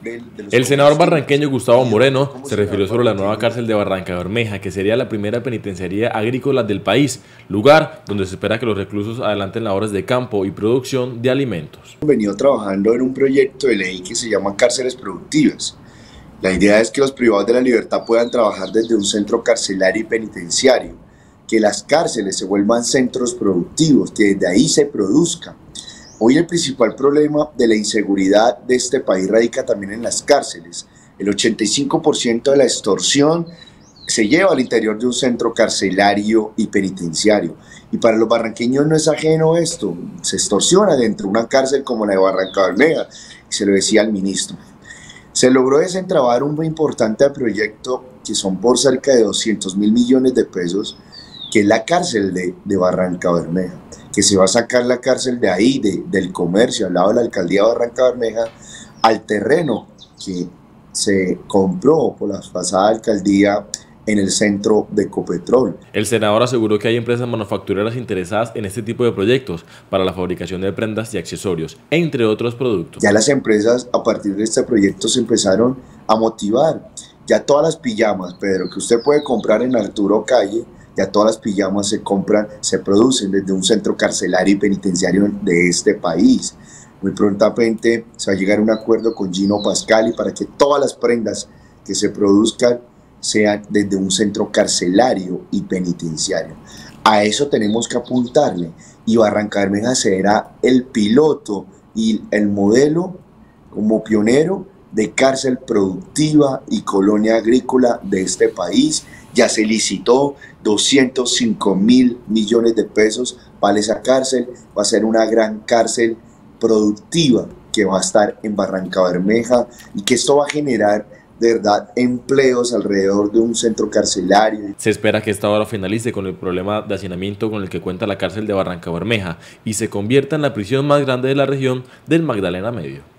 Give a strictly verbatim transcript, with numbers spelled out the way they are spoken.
de, de los El senador combustibles. barranqueño Gustavo Moreno ¿Cómo se se refirió sobre la nueva cárcel de Barranca Bermeja, que sería la primera penitenciaría agrícola del país, lugar donde se espera que los reclusos adelanten labores de campo y producción de alimentos. Hemos venido trabajando en un proyecto de ley que se llama Cárceles Productivas. La idea es que los privados de la libertad puedan trabajar desde un centro carcelario y penitenciario, que las cárceles se vuelvan centros productivos, que desde ahí se produzca. Hoy el principal problema de la inseguridad de este país radica también en las cárceles. El ochenta y cinco por ciento de la extorsión se lleva al interior de un centro carcelario y penitenciario. Y para los barranqueños no es ajeno esto, se extorsiona dentro de una cárcel como la de Barranca Bermeja, y se lo decía al ministro. Se logró desentrabar un muy importante proyecto que son por cerca de doscientos mil millones de pesos, que es la cárcel de, de Barranca Bermeja, que se va a sacar la cárcel de ahí, de, del comercio, al lado de la alcaldía de Barranca Bermeja, al terreno que se compró por la pasada alcaldía en el centro de Ecopetrol. El senador aseguró que hay empresas manufactureras interesadas en este tipo de proyectos para la fabricación de prendas y accesorios, entre otros productos. Ya las empresas a partir de este proyecto se empezaron a motivar. Ya todas las pijamas, Pedro, que usted puede comprar en Arturo Calle, ya todas las pijamas se compran, se producen desde un centro carcelario y penitenciario de este país. Muy prontamente se va a llegar a un acuerdo con Gino Pascali para que todas las prendas que se produzcan sean desde un centro carcelario y penitenciario. A eso tenemos que apuntarle, y Barranca Bermeja será el piloto y el modelo como pionero de cárcel productiva y colonia agrícola de este país. Ya se licitó doscientos cinco mil millones de pesos para esa cárcel. Va a ser una gran cárcel productiva que va a estar en Barranca Bermeja, y que esto va a generar de verdad empleos alrededor de un centro carcelario. Se espera que esta obra finalice con el problema de hacinamiento con el que cuenta la cárcel de Barranca Bermeja y se convierta en la prisión más grande de la región del Magdalena Medio.